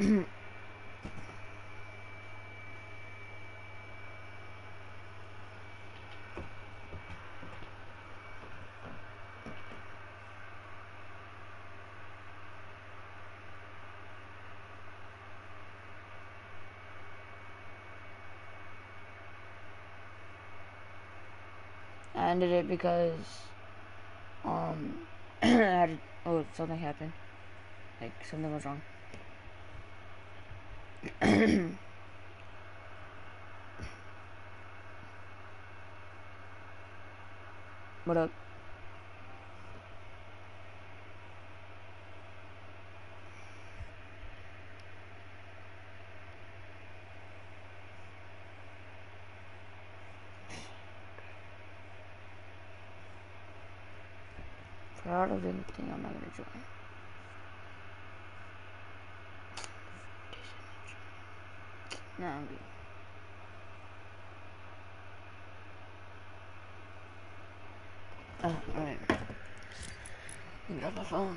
I ended it because I had something happened. Like something was wrong. What up? Proud of anything, I'm not gonna join. No, I'm good. Alright. Grab my phone.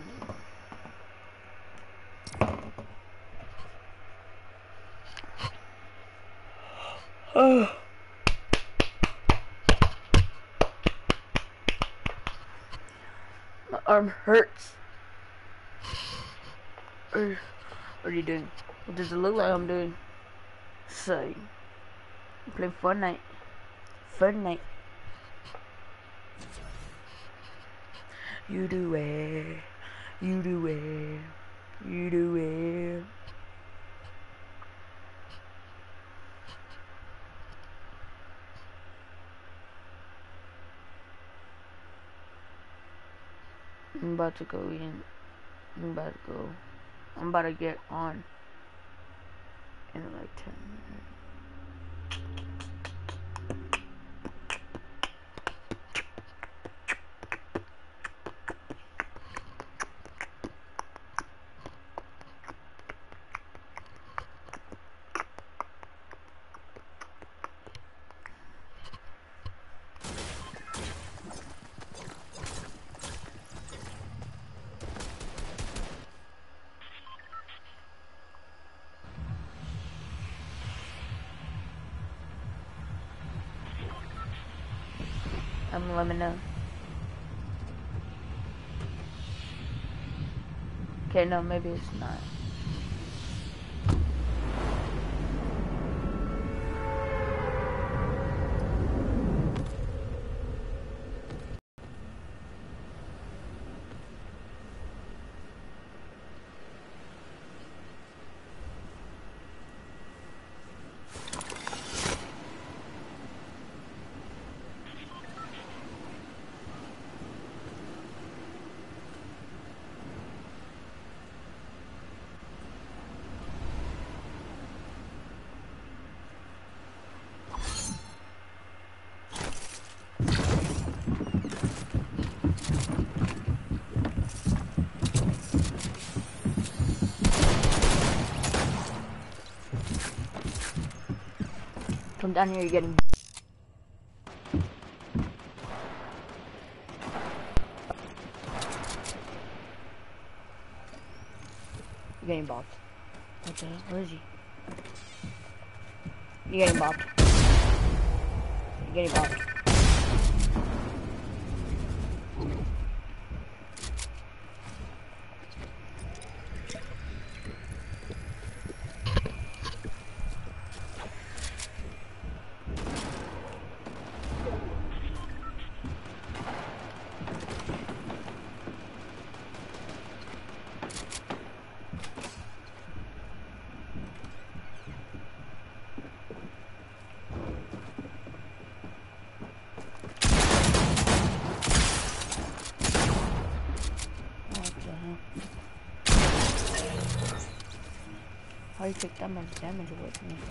My arm hurts. What are you doing? What does it look like I'm doing? So, I'm playing Fortnite. Fortnite. You do it. You do it. You do it. I'm about to go in. I'm about to get on in like 10 minutes. Let me know. Okay, no, maybe it's not. Come down here, you're getting... You're getting bopped. What the hell? Where is he? You're getting bopped. You're getting bopped. How you take that much damage away from me?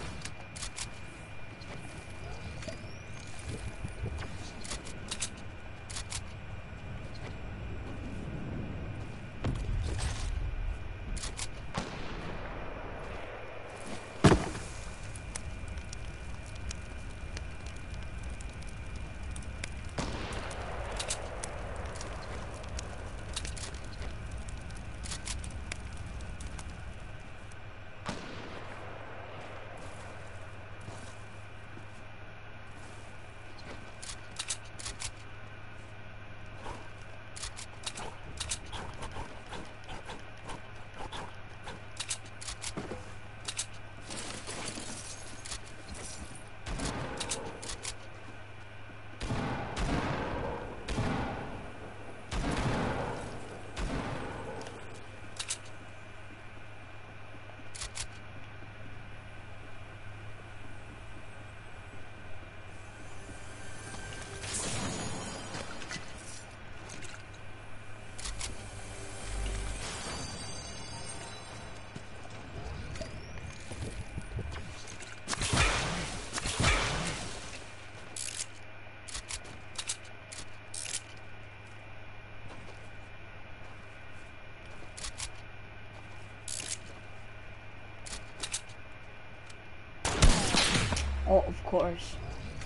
Oh, of course.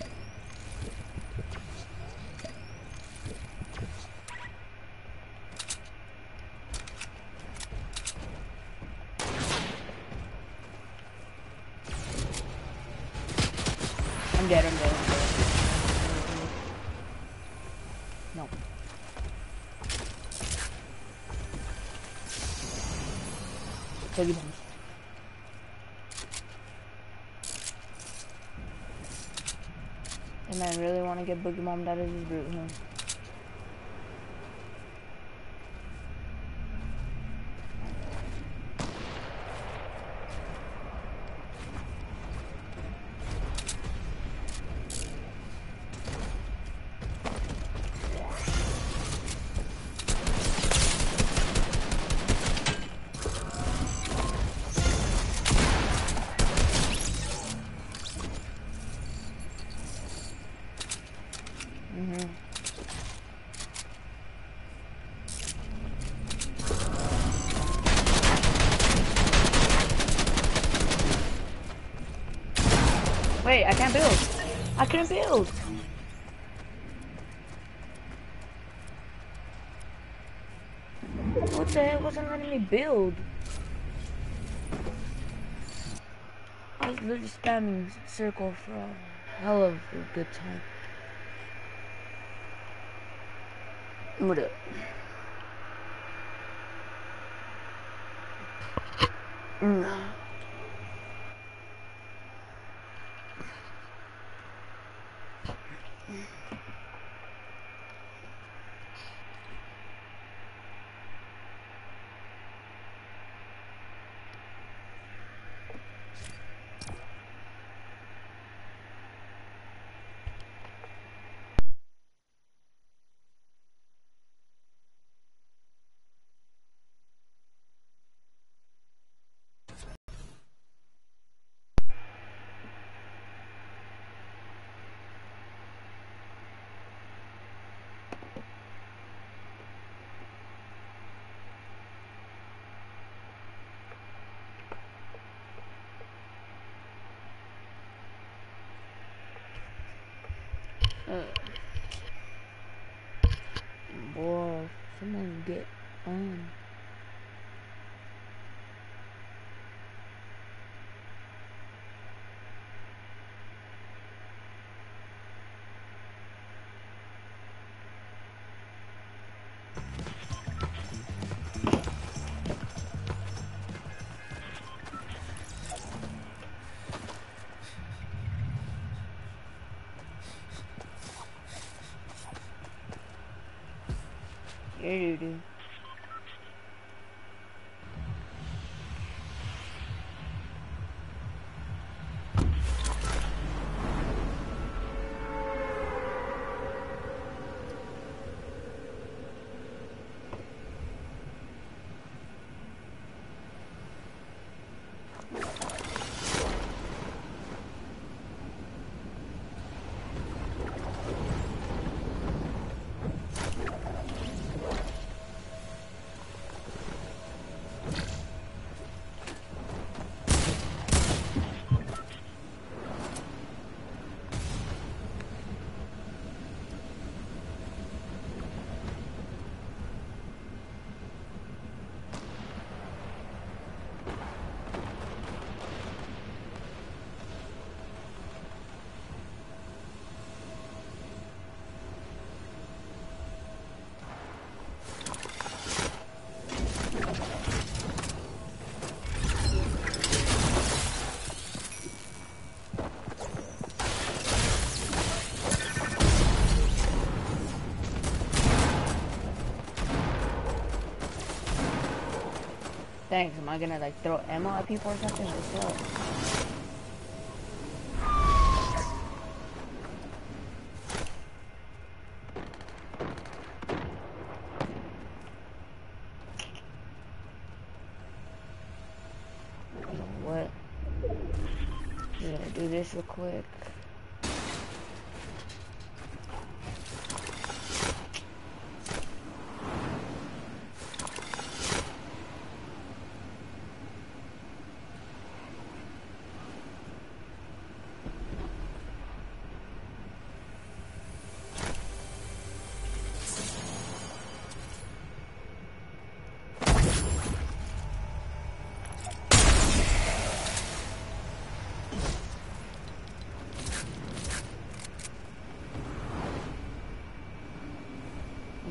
I'm dead. No. Boogie bombs. And I really want to get boogie bombed out of this brute, huh? Wait, I can't build. I couldn't build. What the heck wasn't letting me build? I was literally spamming circle for a hell of a good time. What up? Boy, someone get on. Yeah, you do. Thanks, am I gonna like throw ammo at people or something? What's up? What? Just gonna do this real quick.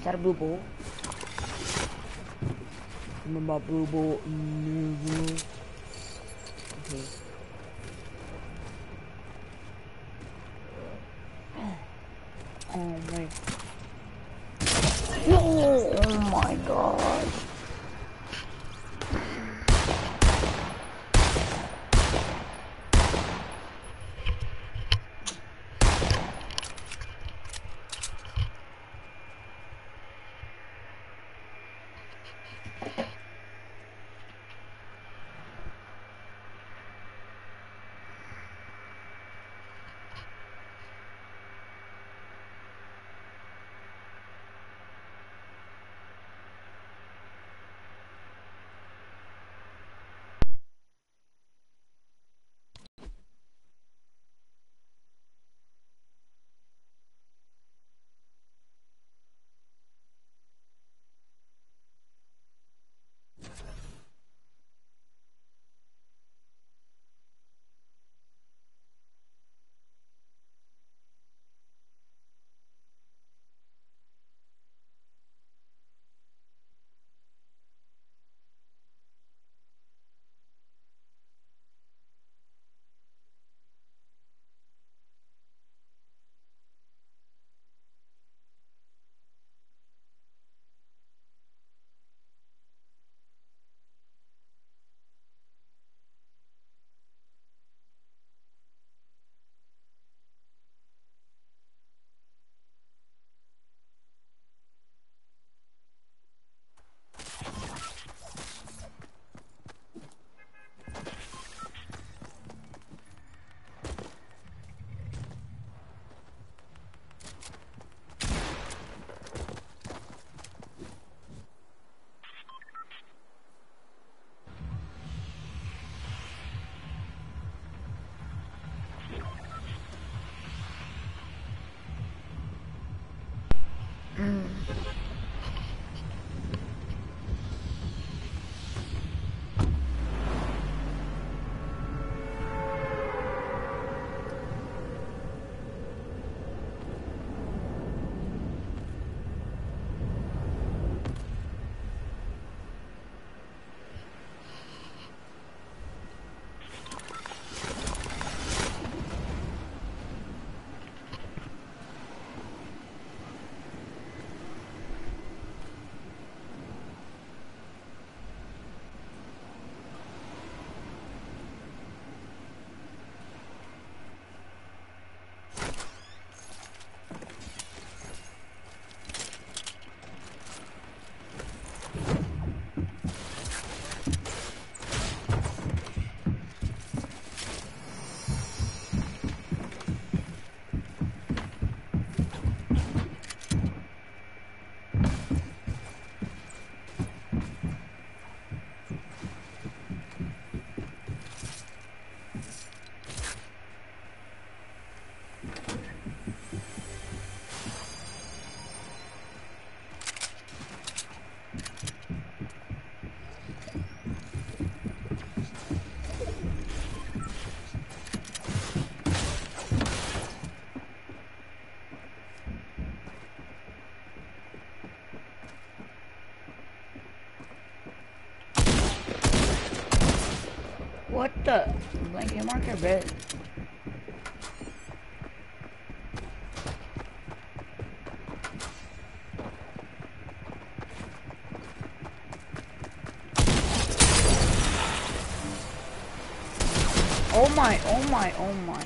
that a blue ball? Remember blue ball? No. Okay. Oh my. Oh my god. What the? Blanket marker red. Oh my, oh my, oh my.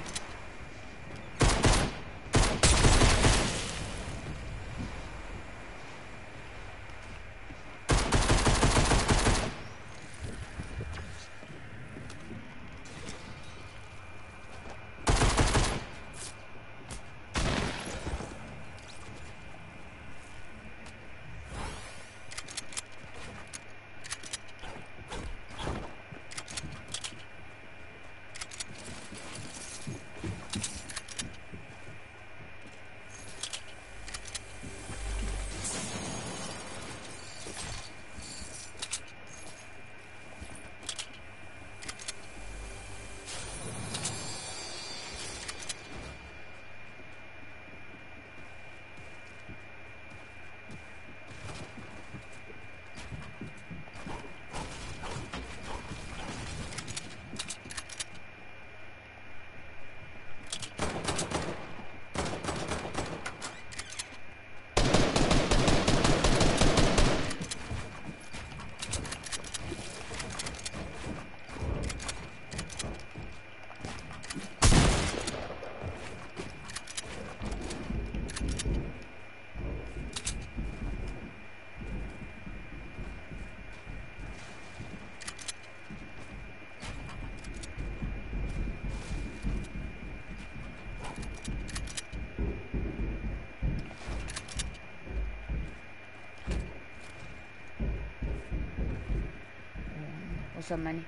so many.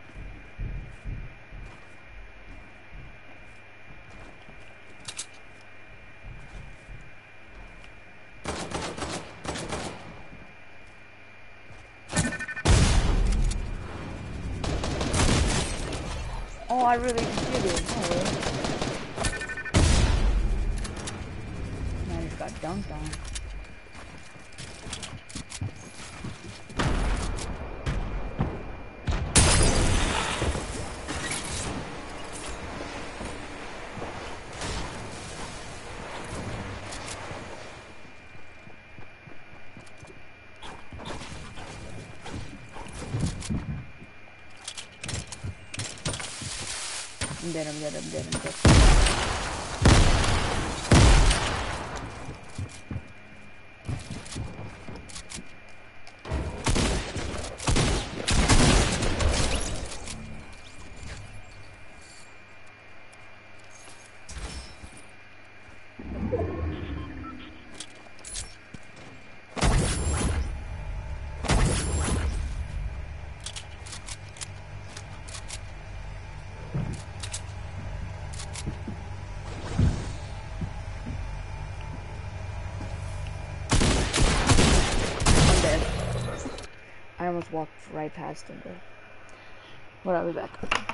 Oh, I really did it. No way. Man, just got dunked on. I'm dead. I almost walked right past him there. But I'll be back.